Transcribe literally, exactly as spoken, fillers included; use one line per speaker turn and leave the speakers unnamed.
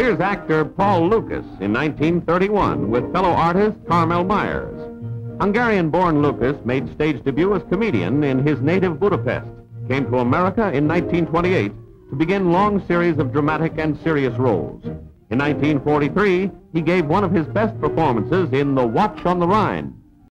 Here's actor Paul Lukas in nineteen thirty-one with fellow artist Carmel Myers. Hungarian-born Lukas made stage debut as comedian in his native Budapest, came to America in nineteen twenty-eight to begin long series of dramatic and serious roles. In nineteen forty-three, he gave one of his best performances in The Watch on the Rhine.